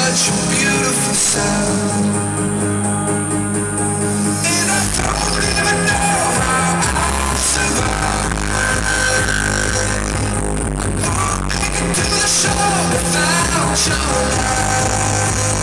such a beautiful sound. And I don't even know how I'll survive. I'm walking to the shore without your love.